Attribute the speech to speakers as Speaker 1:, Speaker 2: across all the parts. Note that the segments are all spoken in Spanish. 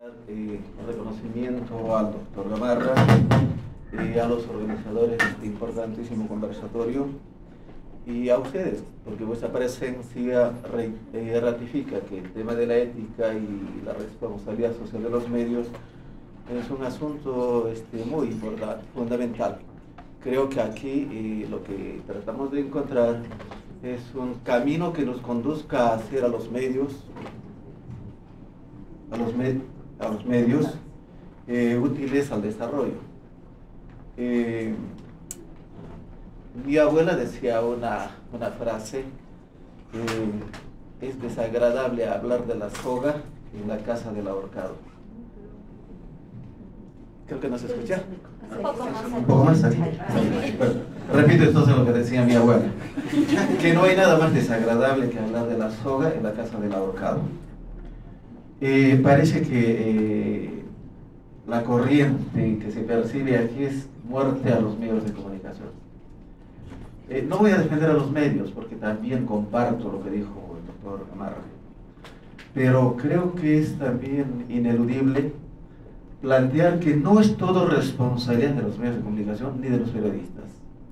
Speaker 1: Reconocimiento al doctor Gamarra y a los organizadores de este importantísimo conversatorio y a ustedes, porque vuestra presencia ratifica que el tema de la ética y la responsabilidad social de los medios es un asunto muy importante, fundamental. Creo que aquí lo que tratamos de encontrar es un camino que nos conduzca a hacer a los medios útiles al desarrollo. Mi abuela decía una frase: es desagradable hablar de la soga en la casa del ahorcado. Creo que no se escucha. Un poco más aquí. Repito entonces lo que decía mi abuela, que no hay nada más desagradable que hablar de la soga en la casa del ahorcado. Parece que la corriente que se percibe aquí es muerte a los medios de comunicación. No voy a defender a los medios porque también comparto lo que dijo el doctor Gamarra, pero creo que es también ineludible plantear que no es todo responsabilidad de los medios de comunicación ni de los periodistas.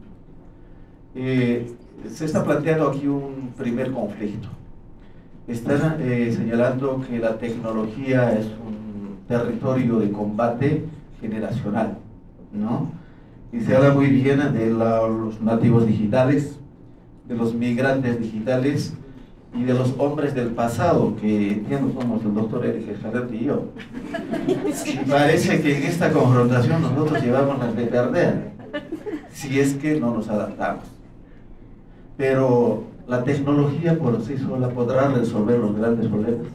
Speaker 1: Se está planteando aquí un primer conflicto. Están señalando que la tecnología es un territorio de combate generacional, ¿no? Y se habla muy bien de los nativos digitales, de los migrantes digitales y de los hombres del pasado, que entiendo somos el doctor Eric Escalante y yo. Y parece que en esta confrontación nosotros llevamos las de perder, si es que no nos adaptamos. Pero la tecnología por sí sola podrá resolver los grandes problemas.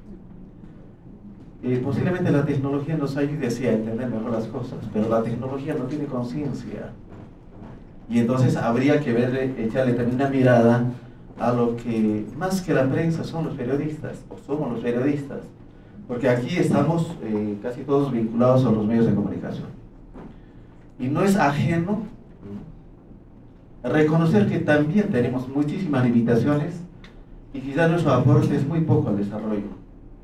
Speaker 1: Posiblemente la tecnología nos ayude así a entender mejor las cosas, pero la tecnología no tiene conciencia. Y entonces habría que echarle también una mirada a lo que más que la prensa son los periodistas, o somos los periodistas, porque aquí estamos casi todos vinculados a los medios de comunicación. Y no es ajeno reconocer que también tenemos muchísimas limitaciones y quizás nuestro aporte es muy poco al desarrollo.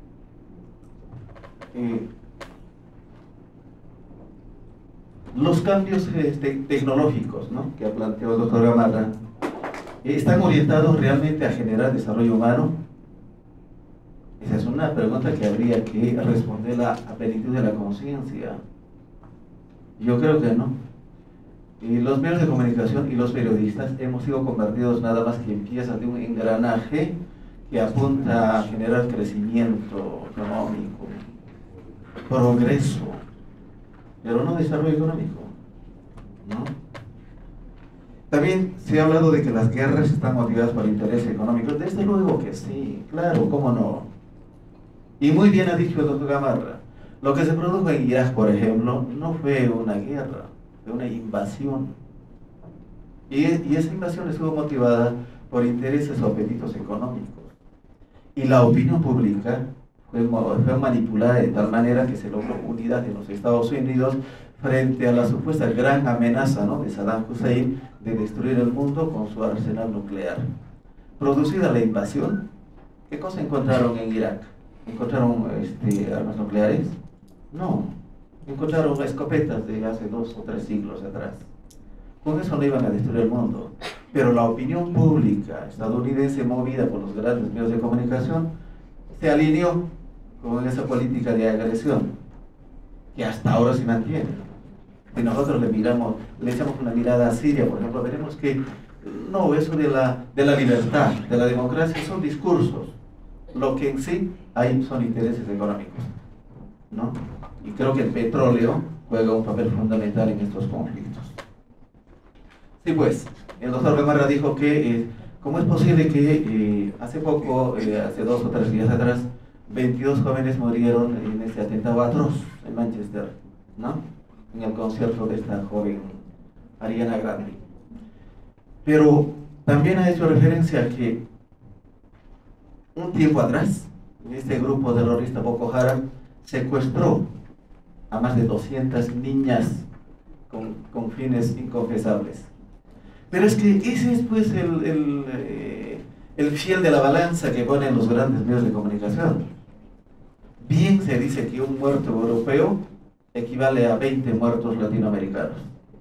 Speaker 1: Los cambios tecnológicos, ¿no?, que ha planteado el doctor Gamarra, ¿están orientados realmente a generar desarrollo humano? Esa es una pregunta que habría que responderla a plenitud de la conciencia. Yo creo que no. Y los medios de comunicación y los periodistas hemos sido convertidos nada más que en piezas de un engranaje que apunta a generar crecimiento económico, progreso, pero no desarrollo económico, ¿no? También se ha hablado de que las guerras están motivadas por intereses económicos. Desde luego que sí, claro, cómo no. Y muy bien ha dicho el doctor Gamarra, lo que se produjo en Irak, por ejemplo, no fue una guerra, fue una invasión. Y esa invasión estuvo motivada por intereses o apetitos económicos. Y la opinión pública fue manipulada de tal manera que se logró unidad en los Estados Unidos frente a la supuesta gran amenaza, ¿no?, de Saddam Hussein de destruir el mundo con su arsenal nuclear. Producida la invasión, ¿qué cosa encontraron en Irak? ¿Encontraron armas nucleares? No, encontraron escopetas de hace 2 o 3 siglos atrás. Con eso no iban a destruir el mundo. Pero la opinión pública estadounidense, movida por los grandes medios de comunicación, se alineó con esa política de agresión que hasta ahora se mantiene. Si nosotros le echamos una mirada a Siria, por ejemplo, veremos que no, eso de la libertad, de la democracia, son discursos. Lo que en sí hay son intereses económicos, ¿no? Y creo que el petróleo juega un papel fundamental en estos conflictos. Sí, pues, el doctor Gamarra dijo que, ¿cómo es posible que hace poco, hace 2 o 3 días atrás, 22 jóvenes murieron en ese atentado atroz en Manchester, ¿no?, en el concierto de esta joven Ariana Grande? Pero también ha hecho referencia a que un tiempo atrás, este grupo terrorista Boko Haram secuestró a más de 200 niñas con fines inconfesables. Pero es que ese es pues el fiel de la balanza que ponen los grandes medios de comunicación. Bien se dice que un muerto europeo equivale a 20 muertos latinoamericanos.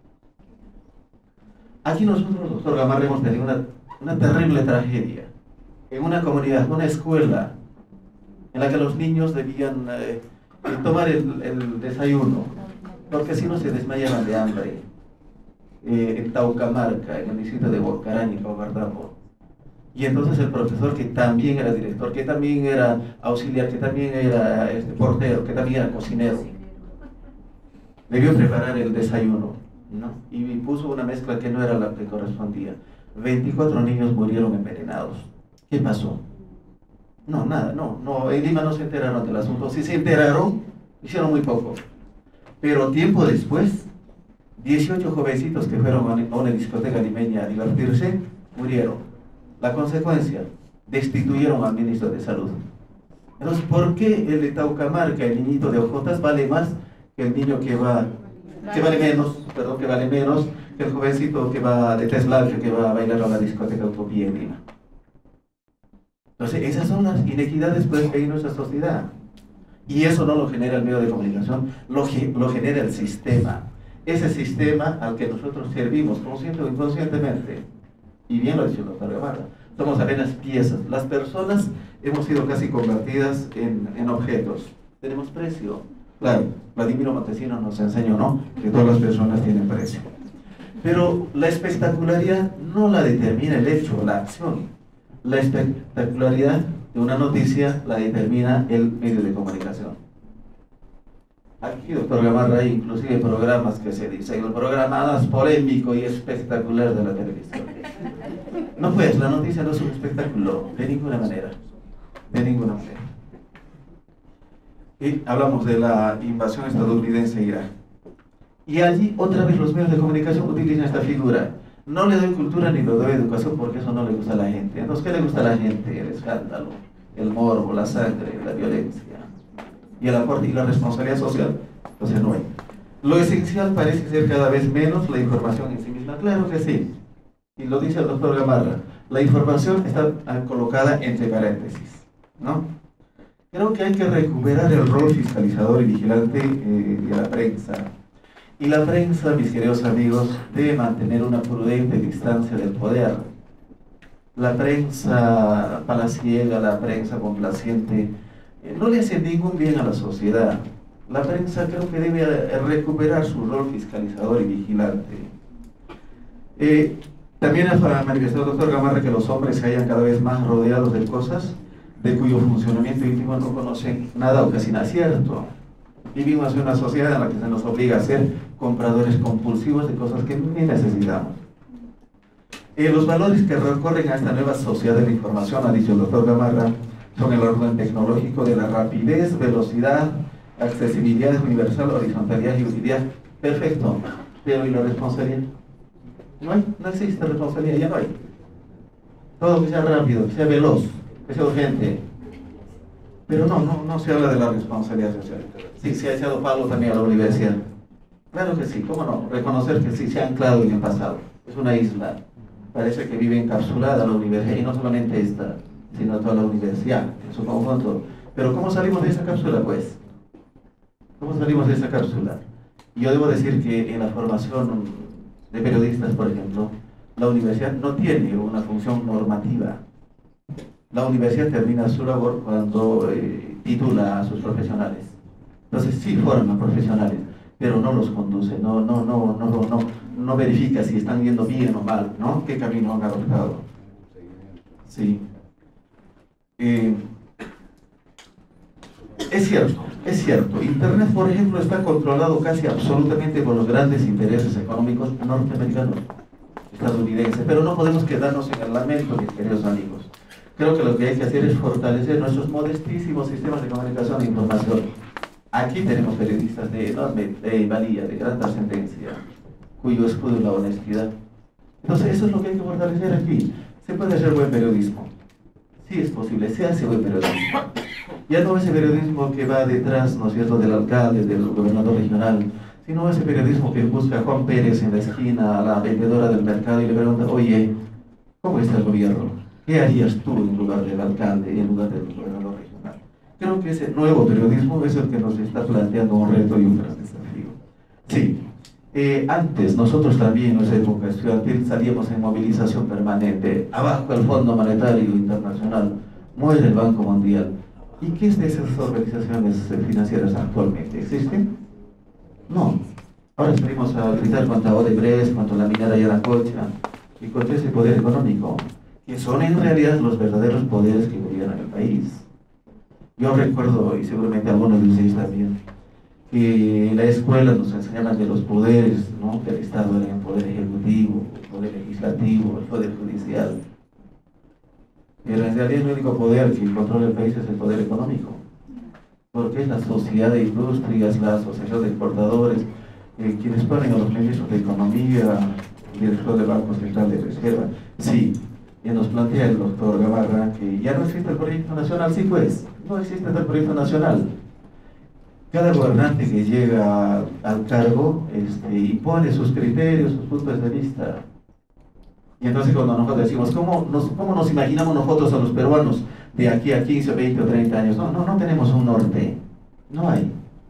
Speaker 1: Aquí nosotros, doctor Gamarra, hemos tenido una terrible tragedia. En una comunidad, una escuela, en la que los niños debían tomar el desayuno, porque si no se desmayaban de hambre, en Taucamarca, en el distrito de Huacaraña, Caucardambo. Y entonces el profesor, que también era director, que también era auxiliar, que también era portero, que también era cocinero, debió preparar el desayuno, ¿no? Y puso una mezcla que no era la que correspondía. 24 niños murieron envenenados. ¿Qué pasó? No, nada, no, en Lima no se enteraron del asunto. Si se enteraron, hicieron muy poco. Pero tiempo después, 18 jovencitos que fueron a una discoteca limeña a divertirse, murieron. La consecuencia, destituyeron al ministro de Salud. Entonces, ¿por qué el de Taucamarca, el niñito de Ojotas, vale más que el niño que vale menos que el jovencito que va de Teslalque, que va a bailar a la discoteca Utopía en Lima? Entonces, esas son las inequidades pues, que hay en nuestra sociedad. Y eso no lo genera el medio de comunicación, lo genera el sistema. Ese sistema al que nosotros servimos, consciente o inconscientemente. Y bien lo ha dicho el doctor Gamarra, somos apenas piezas. Las personas hemos sido casi convertidas en objetos. Tenemos precio. Claro, Vladimiro Montesinos nos enseñó, ¿no?, que todas las personas tienen precio. Pero la espectacularidad no la determina el hecho, la acción. La espectacularidad de una noticia la determina el medio de comunicación. Aquí, doctor Gamarra, hay inclusive programas que se dicen el programa más polémico y espectacular de la televisión. No pues, la noticia no es un espectáculo, de ninguna manera. De ninguna manera. Y hablamos de la invasión estadounidense a Irak. Y allí, otra vez, los medios de comunicación utilizan esta figura. No le doy cultura ni le doy educación porque eso no le gusta a la gente. Entonces, ¿qué le gusta a la gente? El escándalo, el morbo, la sangre, la violencia. Y el aporte y la responsabilidad social, entonces no hay. Lo esencial parece ser cada vez menos la información en sí misma. Claro que sí. Y lo dice el doctor Gamarra. La información está colocada entre paréntesis, ¿no? Creo que hay que recuperar el rol fiscalizador y vigilante de la prensa. Y la prensa, mis queridos amigos, debe mantener una prudente distancia del poder. La prensa palaciega, la prensa complaciente, no le hace ningún bien a la sociedad. La prensa creo que debe recuperar su rol fiscalizador y vigilante. También ha manifestado el doctor Gamarra que los hombres se hallan cada vez más rodeados de cosas de cuyo funcionamiento íntimo no conocen nada o casi nada cierto. Vivimos en una sociedad en la que se nos obliga a ser compradores compulsivos de cosas que ni necesitamos. Los valores que recorren a esta nueva sociedad de la información, ha dicho el doctor Gamarra, son el orden tecnológico de la rapidez, velocidad, accesibilidad universal, horizontalidad y utilidad. Perfecto, pero ¿y la responsabilidad? No existe responsabilidad, ya no hay. Todo que sea rápido, que sea veloz, que sea urgente. Pero no se habla de la responsabilidad social. Sí, se ha echado palo también a la universidad. Claro que sí, ¿cómo no? Reconocer que sí se ha anclado en el pasado. Es una isla. Parece que vive encapsulada la universidad, y no solamente esta, sino toda la universidad en su conjunto. Pero ¿cómo salimos de esa cápsula, pues? ¿Cómo salimos de esa cápsula? Yo debo decir que en la formación de periodistas, por ejemplo, la universidad no tiene una función normativa. La universidad termina su labor cuando titula a sus profesionales. Entonces sí forma profesionales, pero no los conduce, no verifica si están yendo bien o mal, ¿no? ¿Qué camino han adoptado? Sí. Es cierto. Internet, por ejemplo, está controlado casi absolutamente por los grandes intereses económicos norteamericanos, estadounidenses, pero no podemos quedarnos en el lamento, mis queridos amigos. Creo que lo que hay que hacer es fortalecer nuestros modestísimos sistemas de comunicación e información. Aquí tenemos periodistas de enorme valía, de gran trascendencia, cuyo escudo es la honestidad. Entonces, eso es lo que hay que fortalecer aquí. Se puede hacer buen periodismo. Sí es posible, se hace buen periodismo. Ya no ese periodismo que va detrás, ¿no es cierto?, del alcalde, del gobernador regional, sino ese periodismo que busca a Juan Pérez en la esquina, a la vendedora del mercado y le pregunta, oye, ¿cómo está el gobierno? ¿Qué harías tú en lugar del alcalde y en lugar del gobernador regional? Creo que ese nuevo periodismo es el que nos está planteando un reto y un gran desafío. Sí, antes nosotros también en nuestra época estudiantil salíamos en movilización permanente, abajo el Fondo Monetario Internacional, muere el Banco Mundial. ¿Y qué es de esas organizaciones financieras actualmente? ¿Existen? No. Ahora salimos a gritar contra Odebrecht, contra la minera Yanacocha y contra ese poder económico, que son en realidad los verdaderos poderes que gobiernan el país. Yo recuerdo, y seguramente algunos de ustedes también, que en la escuela nos enseñaban que los poderes, ¿no?, del Estado eran el poder ejecutivo, el poder legislativo, el poder judicial. Pero en realidad el único poder que controla el país es el poder económico, porque es la sociedad de industrias, la asociación de exportadores, quienes ponen a los ministros de Economía, el director del Banco Central de Reserva. Sí, y nos plantea el doctor Gamarra que ya no existe el proyecto nacional. Sí, pues, no existe el proyecto nacional. Cada gobernante que llega al cargo y pone sus criterios, sus puntos de vista. Y entonces cuando nosotros decimos, ¿cómo nos imaginamos nosotros a los peruanos de aquí a 15, 20 o 30 años? No tenemos un norte, no hay.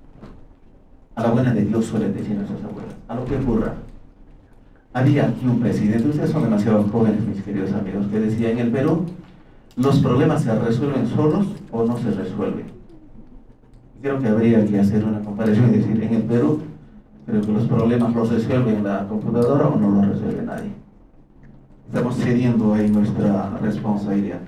Speaker 1: A la buena de Dios suelen decir nuestras abuelas, a lo que ocurra. Había aquí un presidente, ustedes son demasiado jóvenes, mis queridos amigos, que decía, en el Perú, los problemas se resuelven solos o no se resuelven. Creo que habría que hacer una comparación y decir, en el Perú, creo que los problemas los resuelve la computadora o no los resuelve nadie. Estamos cediendo ahí nuestra responsabilidad.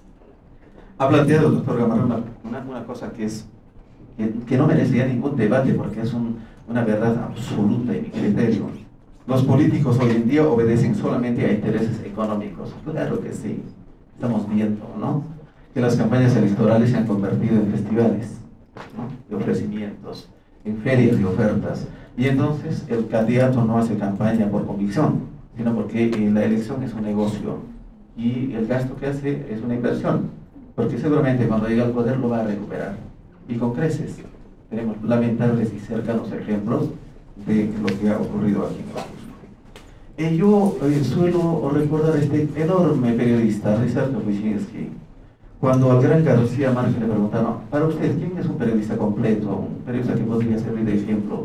Speaker 1: Ha planteado el doctor Gamarra una cosa que no merecía ningún debate, porque es una verdad absoluta en mi criterio. Los políticos hoy en día obedecen solamente a intereses económicos. Claro que sí, estamos viendo, ¿no?, que las campañas electorales se han convertido en festivales, ¿no?, de ofrecimientos, en ferias de ofertas, y entonces el candidato no hace campaña por convicción, sino porque la elección es un negocio y el gasto que hace es una inversión, porque seguramente cuando llegue al poder lo va a recuperar, y con creces. Tenemos lamentables y cercanos ejemplos de lo que ha ocurrido aquí en Cusco. Yo suelo recordar a este enorme periodista, Ryszard Kapuscinski, cuando al gran García Márquez le preguntaron, para usted, ¿quién es un periodista completo? Un periodista que podría servir de ejemplo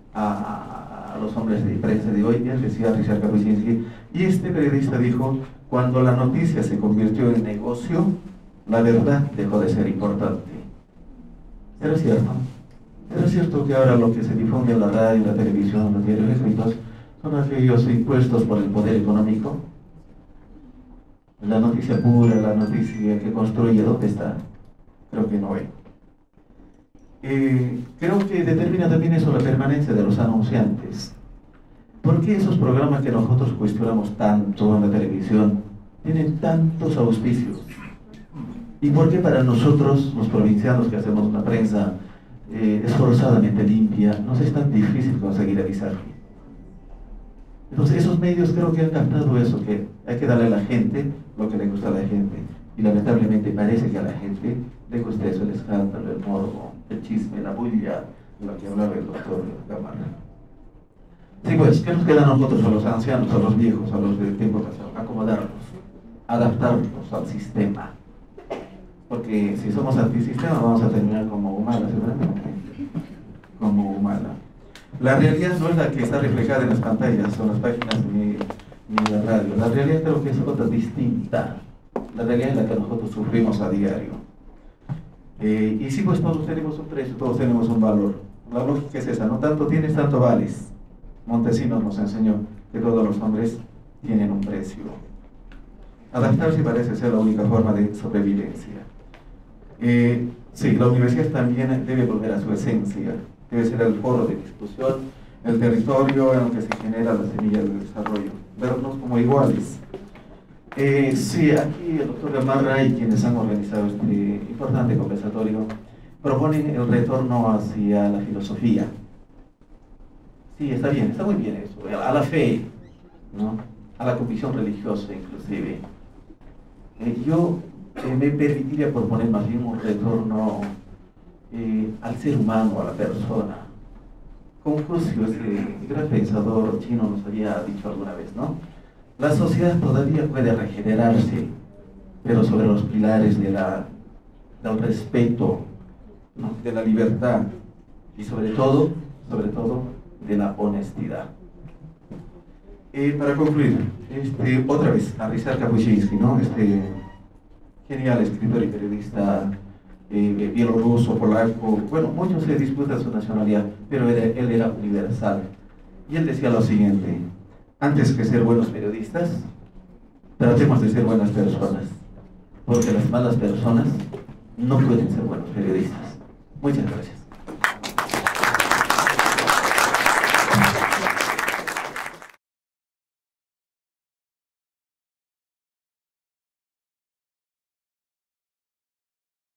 Speaker 1: a los hombres de prensa de hoy. Él decía Ryszard Kapuscinski, y este periodista dijo, cuando la noticia se convirtió en negocio, la verdad dejó de ser importante. ¿Era cierto? ¿Era cierto que ahora lo que se difunde en la radio, en la televisión, en los diarios escritos, son aquellos impuestos por el poder económico? La noticia pura, la noticia que construye, ¿dónde está? Creo que no hay. Creo que determina también eso la permanencia de los anunciantes. ¿Por qué esos programas que nosotros cuestionamos tanto en la televisión tienen tantos auspicios? ¿Y por qué para nosotros, los provincianos que hacemos una prensa esforzadamente limpia, nos es tan difícil conseguir avisar? Entonces esos medios creo que han captado eso, que hay que darle a la gente lo que le gusta a la gente, y lamentablemente parece que a la gente le gusta eso, el escándalo, el morbo, el chisme, la bulla, de lo que hablaba el doctor Gamarra. Sí, pues, ¿qué nos queda a nosotros, a los ancianos, a los viejos, a los del tiempo pasado? Acomodarnos, adaptarnos al sistema, porque si somos antisistema vamos a terminar como Humala, seguramente, como Humala. La realidad no es la que está reflejada en las pantallas o en las páginas ni la radio. La realidad creo que es otra distinta. La realidad es la que nosotros sufrimos a diario. Y sí, pues todos tenemos un precio, todos tenemos un valor. La lógica es esa, no tanto tienes, tanto vales. Montesinos nos enseñó que todos los hombres tienen un precio. Adaptarse parece ser la única forma de sobrevivencia. Sí, la universidad también debe volver a su esencia. Debe ser el foro de discusión, el territorio en el que se genera la semilla del desarrollo, vernos como iguales. Sí, aquí el doctor Gamarra y quienes han organizado este importante conversatorio proponen el retorno hacia la filosofía. Sí, está bien, está muy bien eso, a la fe, ¿no?, a la convicción religiosa inclusive. Yo me permitiría proponer más bien un retorno al ser humano, a la persona. Confucio, ese gran pensador chino, nos había dicho alguna vez, ¿no? La sociedad todavía puede regenerarse, pero sobre los pilares del respeto ¿no?, de la libertad y sobre todo, de la honestidad. Para concluir, otra vez, a Ryszard Kapuscinski, ¿no?, genial escritor y periodista bielorruso, polaco, bueno, muchos se disputan su nacionalidad, pero él era universal. Y él decía lo siguiente: antes que ser buenos periodistas, tratemos de ser buenas personas, porque las malas personas no pueden ser buenos periodistas. Muchas gracias.